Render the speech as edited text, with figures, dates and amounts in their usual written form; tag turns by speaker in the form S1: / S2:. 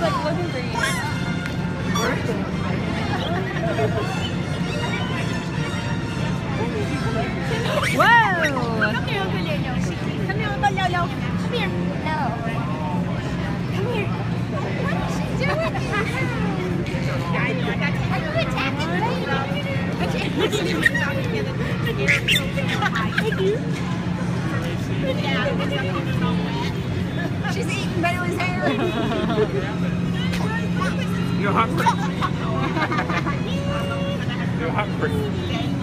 S1: like looking for you. Whoa! Come here, Uncle Lolo. Come here, Uncle Lolo. Come here. No. Come here. What is she doing? Are you attacking me? She's eating Bailey's hair.
S2: You're hungry. You're hungry.